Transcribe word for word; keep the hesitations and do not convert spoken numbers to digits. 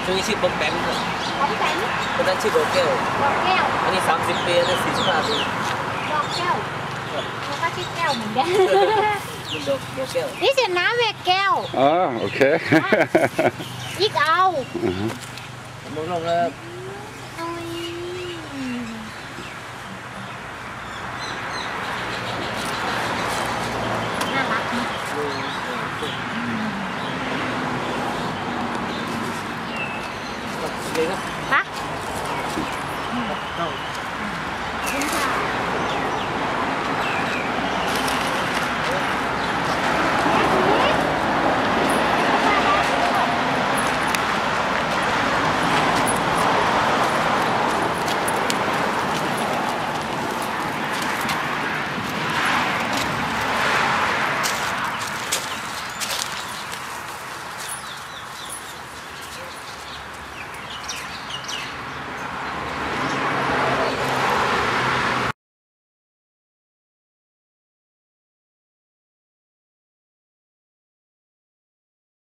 ตัวนี้ชื่อบอมแบมครับบอมแบมคนนั้นชื่อดอกแก้วดอกแก้วอันนี้สามสิบปีอันนี้สี่สิบห้าปีดอกแก้วแล้วก็ชื่อแก้วเหมือนกันมันดอกดอกแก้วนี่เสียน้ำแหวกแก้ว Ah, okay. อีกเอามองลงแล้ว